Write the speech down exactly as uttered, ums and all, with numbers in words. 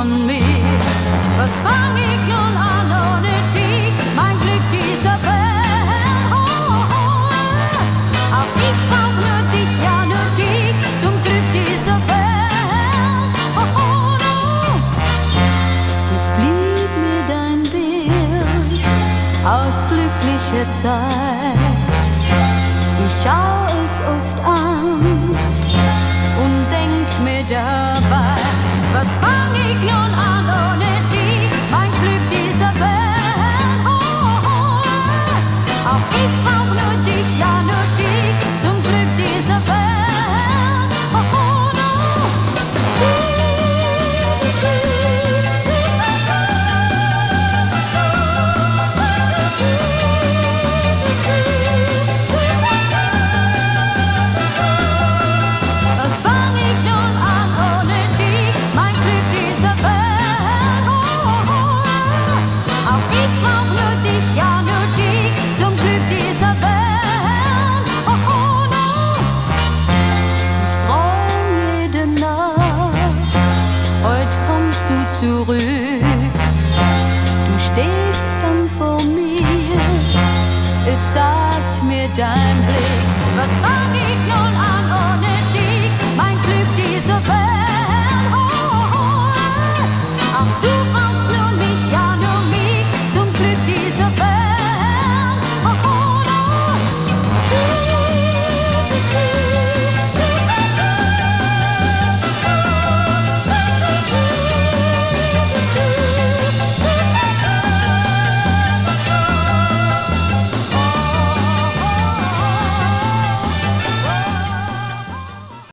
von mir. Was fang ich nun an ohne dich, mein Glück dieser Welt? Oh, oh, oh. Auch ich brauch nur dich, ja nur dich, zum Glück dieser Welt. Oh, oh, oh. Es blieb mir dein Bild aus glücklicher Zeit. Ich schau es oft an